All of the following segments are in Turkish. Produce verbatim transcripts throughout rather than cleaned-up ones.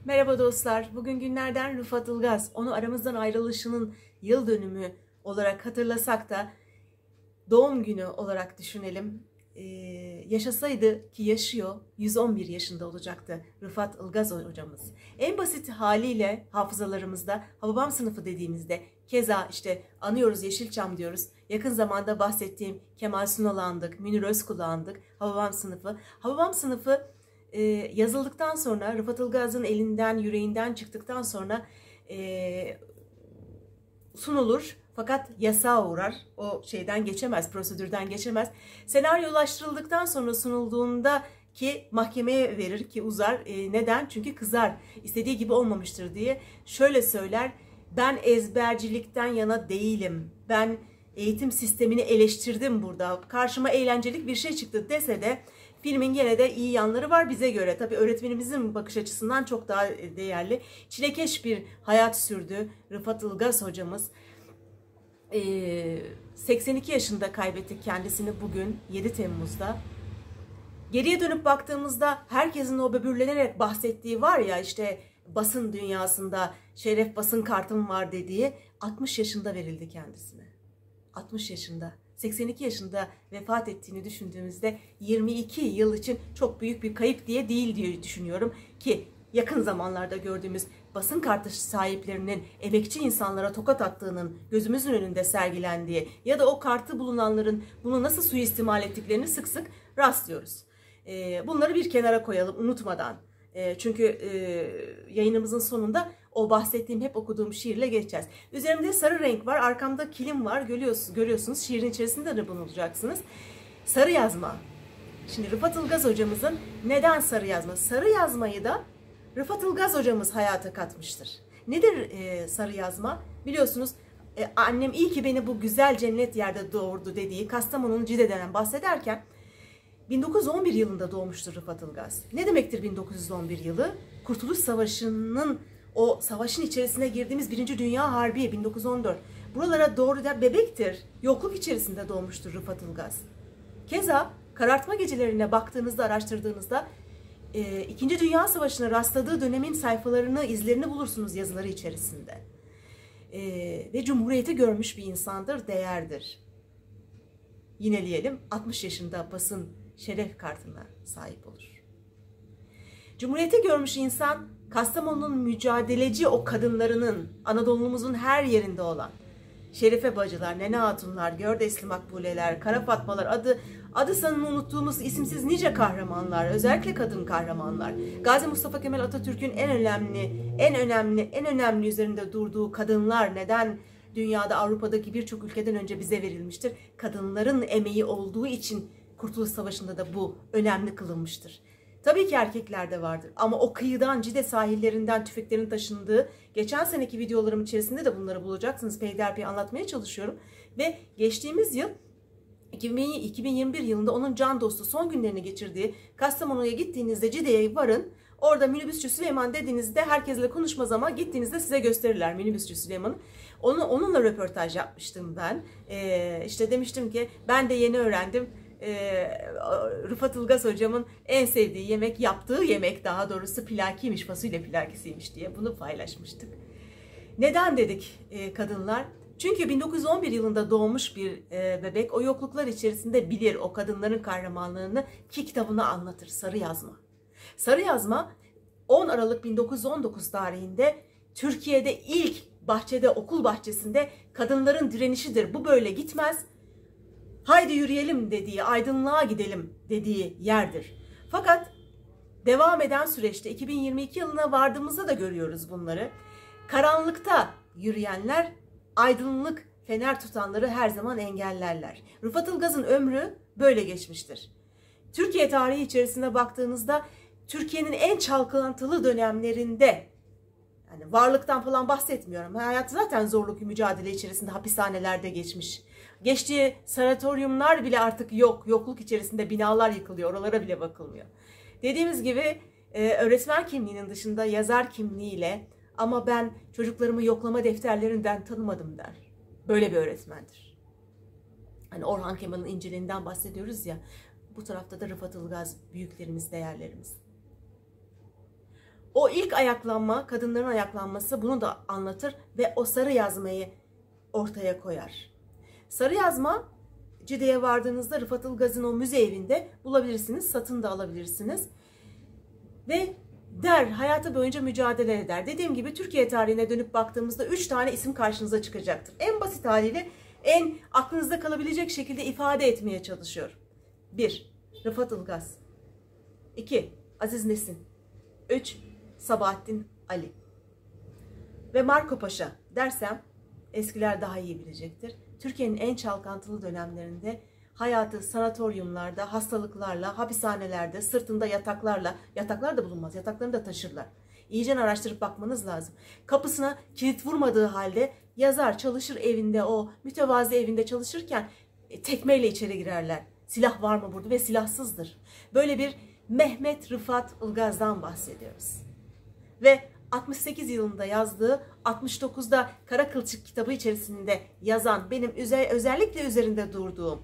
Merhaba dostlar. Bugün günlerden Rıfat Ilgaz. Onu aramızdan ayrılışının yıl dönümü olarak hatırlasak da doğum günü olarak düşünelim. Ee, yaşasaydı ki yaşıyor, yüz on bir yaşında olacaktı Rıfat Ilgaz hocamız. En basit haliyle hafızalarımızda Hababam sınıfı dediğimizde keza işte anıyoruz, Yeşilçam diyoruz. Yakın zamanda bahsettiğim Kemal Sunal'ı andık, Münir Özkul'u andık. Hababam sınıfı. Hababam sınıfı e, yazıldıktan sonra, Rıfat Ilgaz'ın elinden, yüreğinden çıktıktan sonra e, sunulur. Fakat yasağa uğrar. O şeyden geçemez, prosedürden geçemez. Senaryolaştırıldıktan sonra sunulduğunda ki mahkemeye verir ki uzar. E, neden? Çünkü kızar. İstediği gibi olmamıştır diye. Şöyle söyler. Ben ezbercilikten yana değilim. Ben eğitim sistemini eleştirdim burada. Karşıma eğlencelik bir şey çıktı dese de filmin gene de iyi yanları var bize göre. Tabii öğretmenimizin bakış açısından çok daha değerli. Çilekeş bir hayat sürdü Rıfat Ilgaz hocamız. seksen iki yaşında kaybettik kendisini bugün yedi Temmuz'da. Geriye dönüp baktığımızda herkesin o böbürlenerek bahsettiği var ya işte basın dünyasında şeref basın kartım var dediği altmış yaşında verildi kendisine. altmış yaşında. seksen iki yaşında vefat ettiğini düşündüğümüzde yirmi iki yıl için çok büyük bir kayıp diye değil diye düşünüyorum ki yakın zamanlarda gördüğümüz basın kartı sahiplerinin emekçi insanlara tokat attığının gözümüzün önünde sergilendiği ya da o kartı bulunanların bunu nasıl suistimal ettiklerini sık sık rastlıyoruz. Bunları bir kenara koyalım unutmadan. Çünkü yayınımızın sonunda o bahsettiğim hep okuduğum şiirle geçeceğiz. Üzerimde sarı renk var, arkamda kilim var. Görüyorsunuz, görüyorsunuz. Şiirin içerisinde de bunu bulacaksınız. Sarı yazma. Şimdi Rıfat Ilgaz hocamızın neden sarı yazma? Sarı yazmayı da Rıfat Ilgaz hocamız hayata katmıştır. Nedir e, sarı yazma? Biliyorsunuz e, annem iyi ki beni bu güzel cennet yerde doğurdu dediği Kastamonu'nun Cide'den bahsederken bin dokuz yüz on bir yılında doğmuştur Rıfat Ilgaz. Ne demektir bin dokuz yüz on bir yılı? Kurtuluş Savaşı'nın o savaşın içerisine girdiğimiz Birinci Dünya Harbi bin dokuz yüz on dört. Buralara doğru da bebektir. Yokluk içerisinde doğmuştur Rıfat Ilgaz. Keza karartma gecelerine baktığınızda, araştırdığınızda e, İkinci Dünya Savaşı'na rastladığı dönemin sayfalarını, izlerini bulursunuz yazıları içerisinde. E, ve Cumhuriyeti görmüş bir insandır, değerdir. Yineleyelim, altmış yaşında basın şeref kartına sahip olur. Cumhuriyeti görmüş insan, Kastamonu'nun mücadeleci o kadınlarının, Anadolu'muzun her yerinde olan Şerife bacılar, Nene Hatunlar, Gördesli Makbuleler, Kara Fatmalar, adı adı sanını unuttuğumuz isimsiz nice kahramanlar, özellikle kadın kahramanlar. Gazi Mustafa Kemal Atatürk'ün en önemli, en önemli, en önemli üzerinde durduğu kadınlar neden dünyada, Avrupa'daki birçok ülkeden önce bize verilmiştir? Kadınların emeği olduğu için Kurtuluş Savaşı'nda da bu önemli kılınmıştır. Tabii ki erkekler de vardır ama o kıyıdan, Cide sahillerinden tüfeklerin taşındığı, geçen seneki videolarım içerisinde de bunları bulacaksınız. Peyderpey anlatmaya çalışıyorum. Ve geçtiğimiz yıl iki bin yirmi bir yılında onun can dostu son günlerini geçirdiği Kastamonu'ya gittiğinizde Cide'ye varın. Orada minibüsçü Süleyman dediğinizde herkesle konuşmaz ama gittiğinizde size gösterirler minibüsçü Süleyman'ı. Onu, onunla röportaj yapmıştım ben. Ee, işte demiştim ki ben de yeni öğrendim. Rıfat Ilgaz hocamın en sevdiği yemek, yaptığı yemek daha doğrusu pilakiymiş, fasulye pilakisiymiş diye bunu paylaşmıştık. Neden dedik kadınlar? Çünkü bin dokuz yüz on bir yılında doğmuş bir bebek o yokluklar içerisinde bilir o kadınların kahramanlığını ki kitabını anlatır. Sarı yazma. Sarı yazma on Aralık bin dokuz yüz on dokuz tarihinde Türkiye'de ilk bahçede, okul bahçesinde kadınların direnişidir. Bu böyle gitmez. Haydi yürüyelim dediği, aydınlığa gidelim dediği yerdir. Fakat devam eden süreçte iki bin yirmi iki yılına vardığımızda da görüyoruz bunları. Karanlıkta yürüyenler aydınlık fener tutanları her zaman engellerler. Rıfat Ilgaz'ın ömrü böyle geçmiştir. Türkiye tarihi içerisinde baktığınızda Türkiye'nin en çalkantılı dönemlerinde, yani varlıktan falan bahsetmiyorum. Hayatı zaten zorluk mücadele içerisinde hapishanelerde geçmiş. Geçtiği sanatoryumlar bile artık yok. Yokluk içerisinde binalar yıkılıyor. Oralara bile bakılmıyor. Dediğimiz gibi öğretmen kimliğinin dışında yazar kimliğiyle ama ben çocuklarımı yoklama defterlerinden tanımadım der. Böyle bir öğretmendir. Hani Orhan Kemal'in İncil'inden bahsediyoruz ya. Bu tarafta da Rıfat Ilgaz büyüklerimiz, değerlerimiz. O ilk ayaklanma, kadınların ayaklanması bunu da anlatır ve o sarı yazmayı ortaya koyar. Sarı yazma Cide'ye vardığınızda Rıfat Ilgaz'ın o müze evinde bulabilirsiniz, satın da alabilirsiniz. Ve der, hayatı boyunca mücadele eder. Dediğim gibi Türkiye tarihine dönüp baktığımızda üç tane isim karşınıza çıkacaktır. En basit haliyle en aklınızda kalabilecek şekilde ifade etmeye çalışıyor. bir. Rıfat Ilgaz. iki. Aziz Nesin. üç. Sabahattin Ali. Ve Marco Paşa dersem eskiler daha iyi bilecektir. Türkiye'nin en çalkantılı dönemlerinde hayatı sanatoryumlarda, hastalıklarla, hapishanelerde, sırtında yataklarla, yataklar da bulunmaz, yataklarını da taşırlar. İyice araştırıp bakmanız lazım. Kapısına kilit vurmadığı halde yazar, çalışır evinde, o mütevazi evinde çalışırken e, tekmeyle içeri girerler. Silah var mı burada ve silahsızdır. Böyle bir Mehmet Rıfat Ilgaz'dan bahsediyoruz. Ve altmış sekiz yılında yazdığı, altmış dokuzda Kara Kılçık kitabı içerisinde yazan, benim özellikle üzerinde durduğum,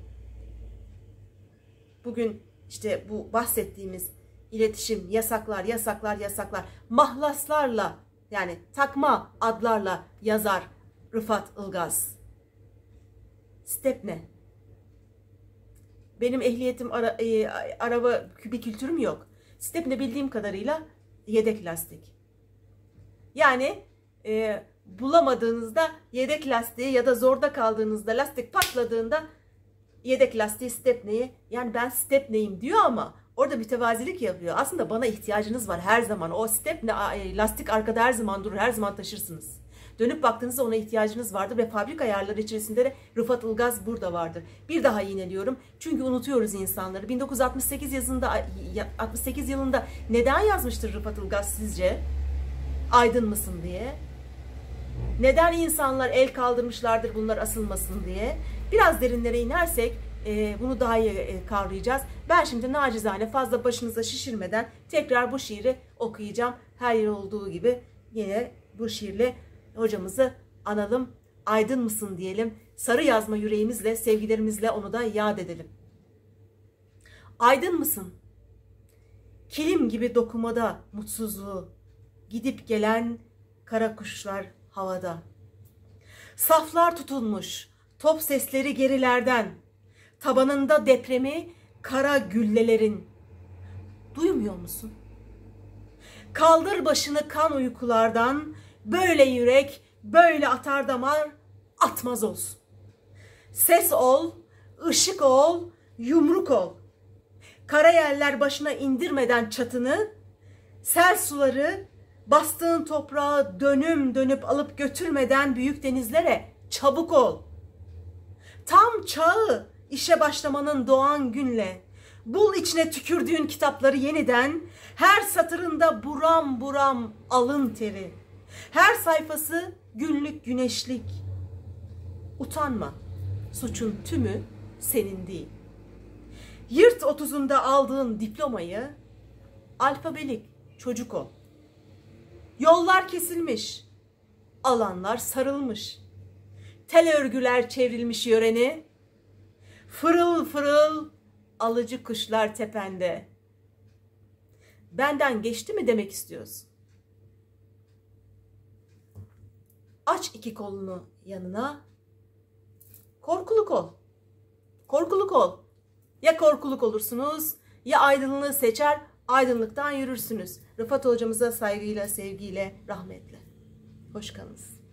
bugün işte bu bahsettiğimiz iletişim, yasaklar, yasaklar, yasaklar, mahlaslarla, yani takma adlarla yazar Rıfat Ilgaz. Stepne. Benim ehliyetim, ara, e, araba bir kültürüm yok. Stepne bildiğim kadarıyla yedek lastik. Yani e, bulamadığınızda yedek lastiği ya da zorda kaldığınızda lastik patladığında yedek lastiği Stepne'yi, yani ben Stepne'yim diyor ama orada mütevazilik yapıyor. Aslında bana ihtiyacınız var her zaman. O Stepne lastik arkada her zaman durur, her zaman taşırsınız. Dönüp baktığınızda ona ihtiyacınız vardır ve fabrika ayarları içerisinde de Rıfat Ilgaz burada vardır. Bir daha yineliyorum çünkü unutuyoruz insanları. bin dokuz yüz altmış sekiz yılında, altmış sekiz yılında neden yazmıştır Rıfat Ilgaz sizce? Aydın mısın diye. Neden insanlar el kaldırmışlardır bunlar asılmasın diye. Biraz derinlere inersek e, bunu daha iyi e, kavrayacağız. Ben şimdi nacizane fazla başınıza şişirmeden tekrar bu şiiri okuyacağım. Her yer olduğu gibi yine bu şiirle hocamızı analım. Aydın mısın diyelim. Sarı yazma yüreğimizle, sevgilerimizle onu da yad edelim. Aydın mısın? Kilim gibi dokumada mutsuzluğu, gidip gelen kara kuşlar havada. Saflar tutulmuş, top sesleri gerilerden, tabanında depremi kara güllelerin. Duymuyor musun? Kaldır başını kan uykulardan, böyle yürek, böyle atar damar, atmaz olsun. Ses ol, ışık ol, yumruk ol. Kara yerler başına indirmeden çatını, sel suları bastığın toprağı dönüm dönüp alıp götürmeden büyük denizlere çabuk ol. Tam çağı işe başlamanın doğan günle, bul içine tükürdüğün kitapları yeniden, her satırında buram buram alın teri, her sayfası günlük güneşlik. Utanma, suçun tümü senin değil. Yırt otuzunda aldığın diplomayı, alfabelik çocuk ol. Yollar kesilmiş, alanlar sarılmış, tel örgüler çevrilmiş yöreni, fırıl fırıl alıcı kuşlar tepende. Benden geçti mi demek istiyorsun? Aç iki kolunu yanına, korkuluk ol. Korkuluk ol. Ya korkuluk olursunuz, ya aydınlığı seçer, aydınlıktan yürürsünüz. Rıfat hocamıza saygıyla, sevgiyle, rahmetle. Hoş kalınız.